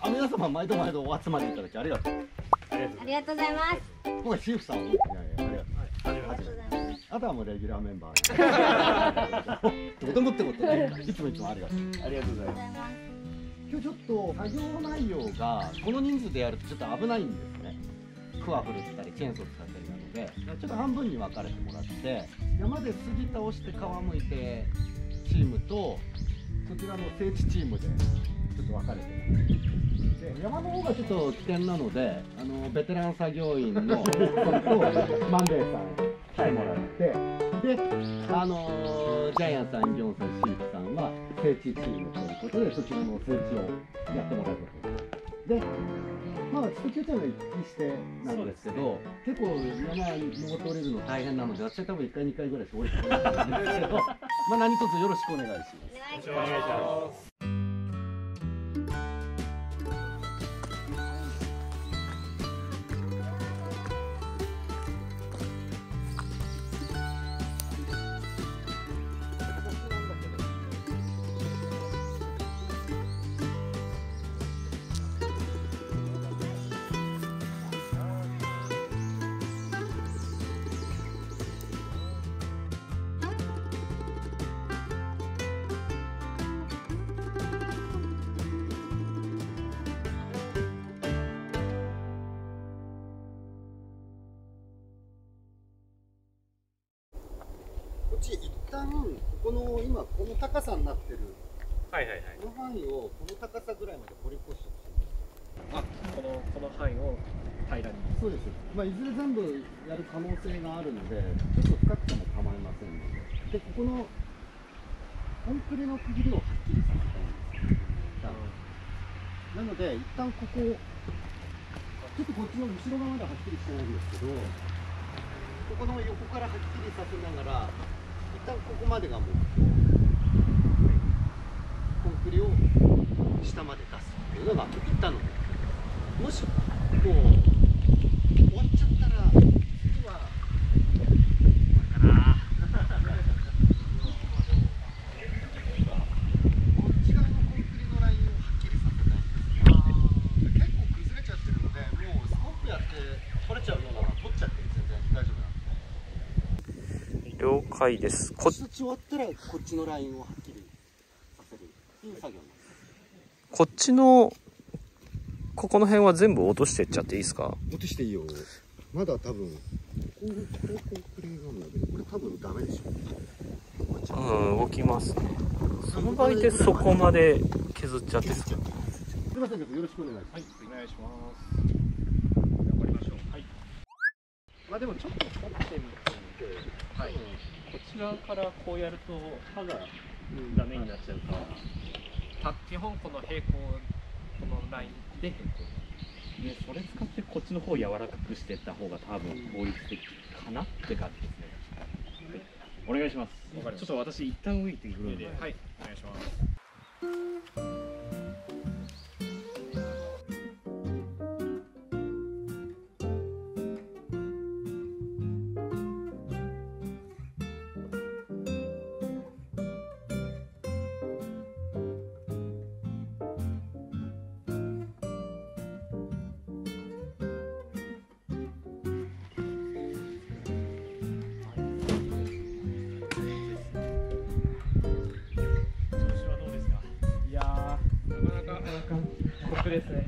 皆様毎度毎度お集まりいただきありがとう。 ありがとうございます。 今回シーフさんを、ありがとう。 ありがとうございます。 あとはもうレギュラーメンバー。子供ってことで、いつもありがとう。 ありがとうございます。 今日ちょっと作業内容がこの人数でやるとちょっと危ないんですね。クワ振るったりチェーンソー使ったりなので、ちょっと半分に分かれてもらって、山で杉倒して皮むいてチームとそちらの聖地チームでちょっと分かれてます。で山の方がちょっと危険なので、ベテラン作業員のマンデーさん来てもらって、で、ジャイアンさん、ギョンさん、シーフさんは聖地チームということで、そちらの聖地をやってもらうことです。で、まあ、ちょっと9点が一致してなんですけど、結構山登って降りるの大変なので、私は多分1回、2回ぐらいしか降りてこないんですけど、まあ何卒よろしくお願いします。 お願いします。 一旦ここの今この高さになってるこの範囲をこの高さぐらいまで掘り越してほしいんです。 この範囲を平らに。 そうです。まあいずれ全部やる可能性があるので、ちょっと深くても構いませんので、でここのコンクリの区切りをはっきりさせたいんです。なので一旦ここちょっとこっちの後ろ側まではっきりしてないんですけど、ここの横からはっきりさせながら。一旦ここまでが目標、コンクリを下まで出すっていうのが一旦の目標。もしもう終わっちゃったら次はこっち側のコンクリのラインをはっきりさせたいんです。結構崩れちゃってるので、もうスコップやって取れちゃうようなのは取っちゃって全然大丈夫なんで。 了解です。 こっち終わったらこっちのラインをはっきりさせるっていう作業なんです。 こっちのここの辺は全部落としてっちゃっていいですか？ 落としていいよ。まだ多分これコンクリなんだけど、これ多分ダメでしょ。 うん、動きますね。その場合でそこまで削っちゃってすみません、よろしくお願いします。 お願いします。頑張りましょう。はい。 まあでもちょっと掘ってみて、 はい。こっち側からこうやると刃がダメになっちゃうから、基本この平行このラインで平行で、それ使ってこっちの方を柔らかくしていった方が多分効率的かなって感じですね。はい、お願いします。ちょっと私一旦動いてくるんで、はい、お願いします。ですね。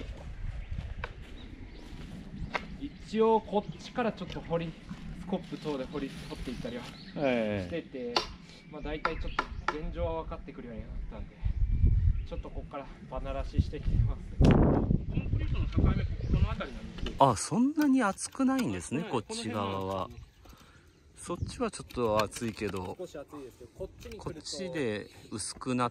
一応こっちからちょっとスコップ等で掘っていったりはしてて、まあ大体ちょっと現状は分かってくるようになったんで、ちょっとここからバナらししてきてます。コンクリートの境目この辺りなんですよ。 あ、そんなに厚くないんですね、こっち側は。そっちはちょっと厚いけど、 少し厚いですけど、 こっちで薄くなって、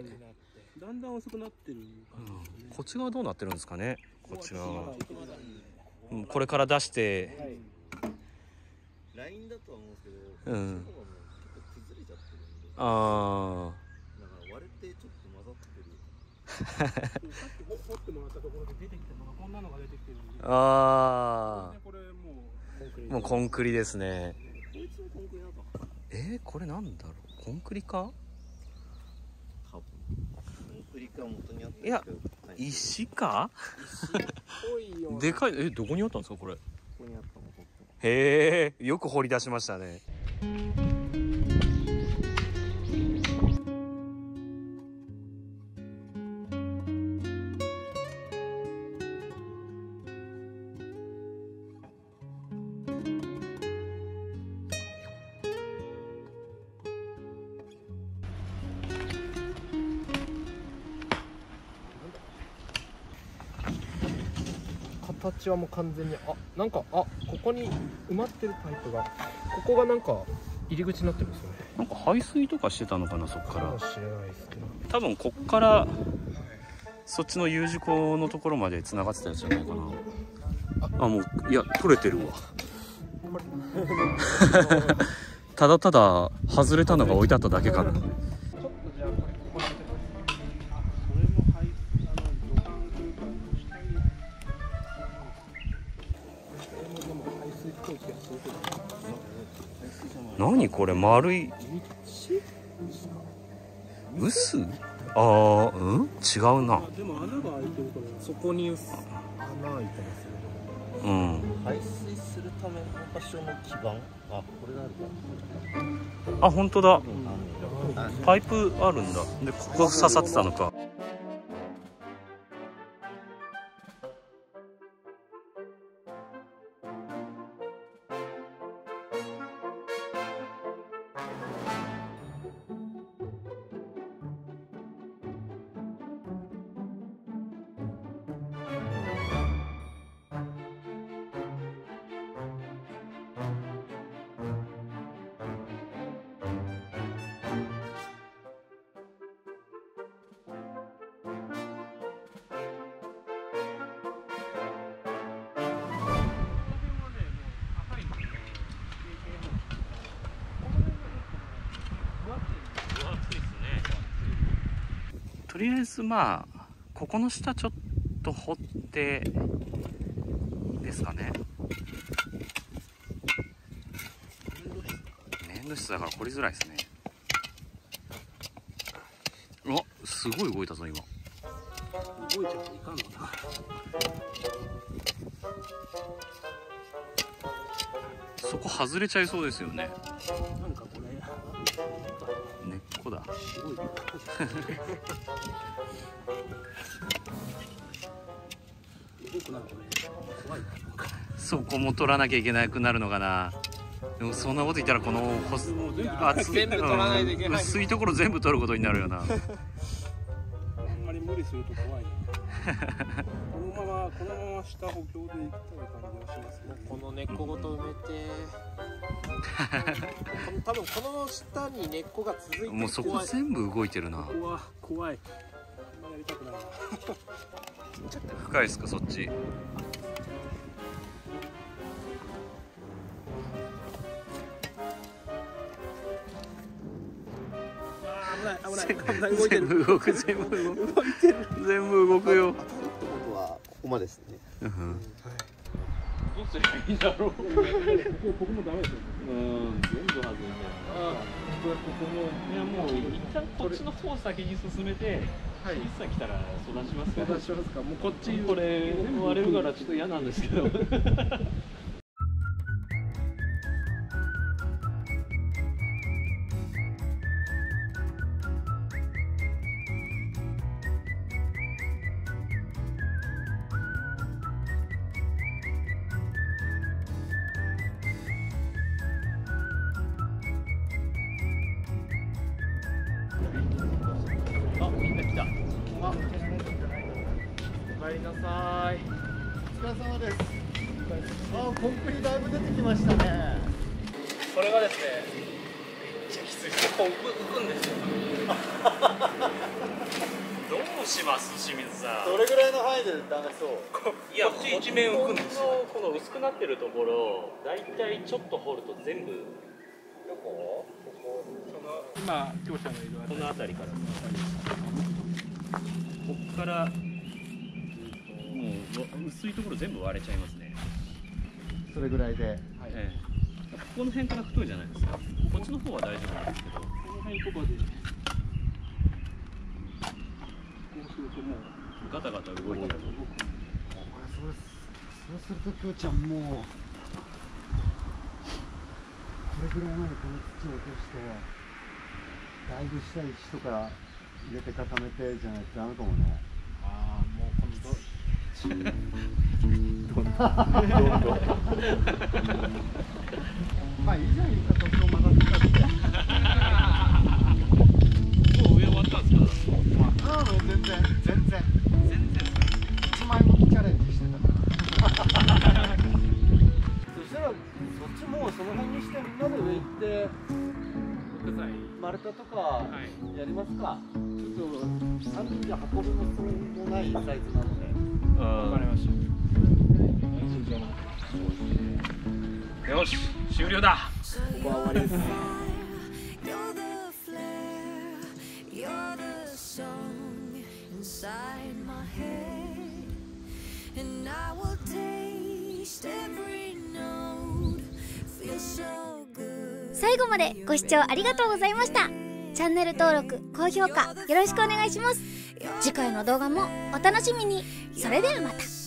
だんだん薄くなってる感じですね。 こっち側どうなってるんですかね。こっち側は、これから出して、 ラインだとは思うんですけど、 うん、 結構崩れちゃってるんで、 あだから割れてちょっと混ざってる。 さっき掘ってもらったところで出てきたのがこんなのが出てきてるんで、 あこれもうもうコンクリですね。 こいつもコンクリだと。 これなんだろう、コンクリか。 多分コンクリか元にあったんいやですけど、 石か？ 多いような。 でかい。どこにあったんですかこれ？ ここにあったの。 へえ、よく掘り出しましたね。 形はもう完全になんかここに埋まってるパイプが、ここがなんか入り口になってるんですよね。 なんか排水とかしてたのかな、そっか。 からもしれないですけど、 多分こっからそっちの U 字工のところまで繋がってたやつじゃないかな。もういや取れてるわ。ただただ外れたのが置いてあっただけかな。 ちょっとじゃあここそれも排水土管というか下にでも排水っぽい気がするけど、 何これ、丸い臼？うん？違うな。 でも穴が開いてるから、そこに穴開いてますよ。 うん。 排水するための場所の基盤、これがあるか。 本当だ。パイプあるんだ。でここ刺さってたのか。とりあえずここの下ちょっと掘ってですかね。粘土質だから掘りづらいですね。すごい動いたぞ今。 動いちゃっていかんのだ。 そこ外れちゃいそうですよね。 なんかこれ根っこだ。 すごい。動くなこれ。怖いな。 そこも取らなきゃいけなくなるのかな。でもそんなこと言ったらこの全部取らないといけない。 薄いところ全部取ることになるよな。 あんまり無理すると怖いな。このまま下補強でいきたい感じはしますね。この根っこごと埋めて多分この下に根っこが続いて、 もうそこ全部動いてるな。 ここは怖い。あんまやりたくないな。 深いですかそっち。 危ない動いてる。 全部動く、全部動く。全部動くよ。 ってことはここまでですね。 うん。 どうすればいいんだろう。ここもダメですよ。 全部外れて。 ここもいやもう一旦こっちの方先に進めて、 はい。 いつ来たら育ちますか。 出しますか。もうこっちこれ割れるからちょっと嫌なんですけど。みんな来た。 お帰りなさい。 お疲れ様です。コンクリだいぶ出てきましたね。 これがですね、めっちゃきついです。こう浮くんですよ。 どうします清水さん。 どれぐらいの範囲でダメそう。 いや、こっち一面浮くんですよ。 この薄くなってるところ、だいたいちょっと掘ると全部。 どこ？ここ。今業者がいるこの辺りから。こっからもう薄いところ全部割れちゃいますね。 それぐらいで。 ここの辺から太いじゃないですか。こっちの方は大丈夫なんですけど。 この辺とかで。こうするともうガタガタ動いてる。 そうするときょうちゃんもうこれぐらいまでこの土を落としてだいぶ下石とか入れて固めてじゃないとダメかもね。 ああ、もう今度まあいいじゃん、床と曲がってたって。 もう上終わったんですか？ ああ、もう全然1枚もチャレンジしてたからそしたらそっちもその辺にしてみんなで上行って木材。 丸太とかやりますか。ちょっと3人で運ぶのそうもないサイズなので。 わかりました。よし、終了だ。 ここは終わりです。 You're the flare, you're the song inside my head, and I will taste every note, feel so good. 最後までご視聴ありがとうございました。チャンネル登録、高評価よろしくお願いします。次回の動画もお楽しみに。それではまた。